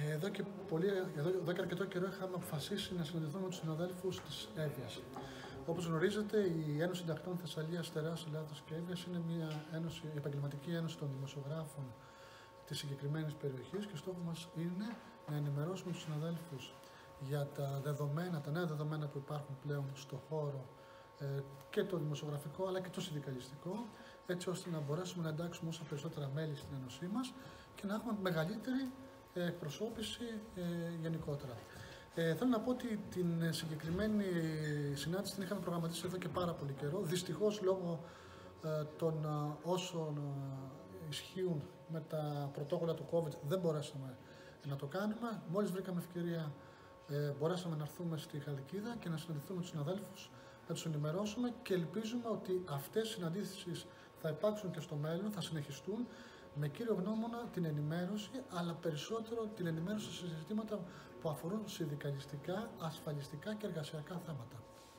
Εδώ και αρκετό καιρό είχαμε αποφασίσει να συναντηθούμε με τους συναδέλφους της Εύβοιας. Όπως γνωρίζετε, η Ένωση Συντακτών Θεσσαλίας, Στερεάς Ελλάδος και Εύβοιας είναι μια ένωση, η επαγγελματική ένωση των δημοσιογράφων της συγκεκριμένης περιοχής και στόχος μας είναι να ενημερώσουμε τους συναδέλφους για τα νέα δεδομένα που υπάρχουν πλέον στο χώρο και το δημοσιογραφικό αλλά και το συνδικαλιστικό, έτσι ώστε να μπορέσουμε να εντάξουμε όσα περισσότερα μέλη στην ένωσή μας και να έχουμε μεγαλύτερη εκπροσώπηση γενικότερα. Θέλω να πω ότι την συγκεκριμένη συνάντηση την είχαμε προγραμματίσει εδώ και πάρα πολύ καιρό. Δυστυχώς, λόγω των όσων ισχύουν με τα πρωτόκολλα του COVID, δεν μπορέσαμε να το κάνουμε. Μόλις βρήκαμε ευκαιρία, μπορέσαμε να έρθουμε στη Χαλκίδα και να συναντηθούμε με τους συναδέλφους, να τους ενημερώσουμε και ελπίζουμε ότι αυτές οι συναντήσεις θα υπάρξουν και στο μέλλον, θα συνεχιστούν με κύριο γνώμονα την ενημέρωση, αλλά περισσότερο την ενημέρωση σε ζητήματα που αφορούν συνδικαλιστικά, ασφαλιστικά και εργασιακά θέματα.